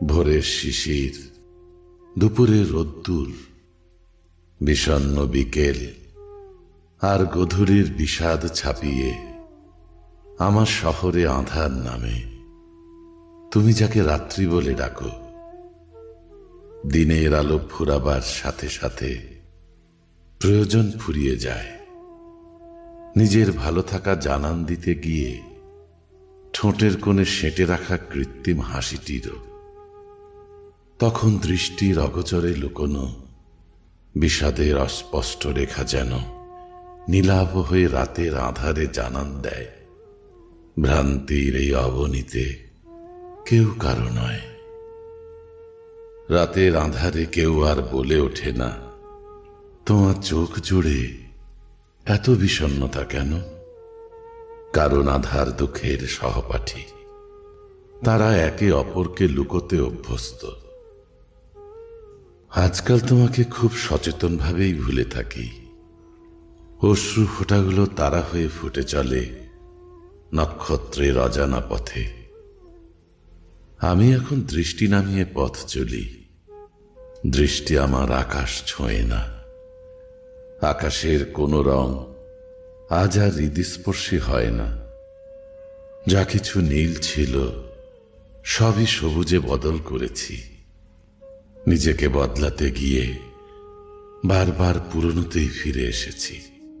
ভোরের শিশির, দুপুরের রোদ্দুর, বিষণ্ণ বিকেল আর গধূলির বিষাদ ছাপিয়ে আমার শহরে আঁধার নামে। তুমি যাকে রাত্রি বলে ডাকো, দিনের আলো ফুরাবার সাথে সাথে প্রয়োজন ফুরিয়ে যায়। নিজের ভালো থাকা জানান দিতে গিয়ে ঠোঁটের কোণে সেঁটে রাখা কৃত্রিম হাসিটিরও তখন দৃষ্টির অগোচরে লুকোনো বিষাদের অস্পষ্ট রেখা যেন নীলাভ হয়ে রাতের আঁধারে জানান দেয়, ভ্রান্তির এই অবনীতে কেউ কারো নয়। রাতের আঁধারে কেউ আর বলে ওঠে না, তোমার চোখ জুড়ে এত বিষণ্ণতা কেন? কারণ আধার দুঃখের সহপাঠী, তারা একে অপরকে লুকোতে অভ্যস্ত। আজকাল তোমাকে খুব সচেতনভাবেই ভুলে থাকি। অশ্রু ফোঁটাগুলো তারা হয়ে ফুটে চলে নক্ষত্রের অজানা পথে। আমি এখন দৃষ্টি নামিয়ে পথ চলি। দৃষ্টি আমার আকাশ ছোঁয়ে না। আকাশের কোনো রং আজ আর হৃদস্পর্শী হয় না। যা কিছু নীল ছিল সবই সবুজে বদল করেছি। নিজেকে বদলাতে গিয়ে বারবার পুরনোতেই ফিরে এসেছি।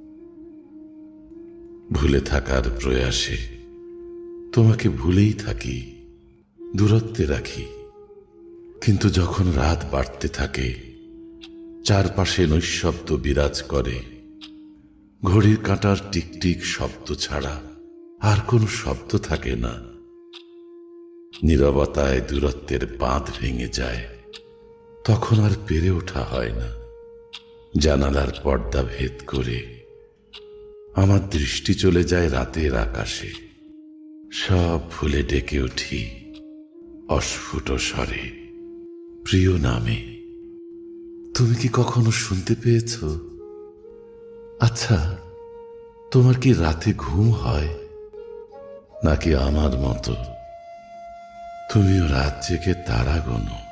ভুলে থাকার প্রয়াসে তোমাকে ভুলেই থাকি, দূরত্বে রাখি। কিন্তু যখন রাত বাড়তে থাকে, চারপাশে নৈঃশব্দ বিরাজ করে, ঘড়ির কাঁটার টিকটিক শব্দ ছাড়া আর কোনো শব্দ থাকে না। নীরবতায় দূরত্বের বাঁধ ভেঙে যায়, তখন আর পেরে ওঠা হয় না। জানালার পর্দা ভেদ করে আমার দৃষ্টি চলে যায় রাতের আকাশে। সব ভুলে ডেকে উঠি অস্ফুট স্বরে, প্রিয় নামে। তুমি কি কখনো শুনতে পেয়েছ? আচ্ছা, তোমার কি রাতে ঘুম হয় নাকি আমার মতো তুমিও রাত জেগে তারা গোনো?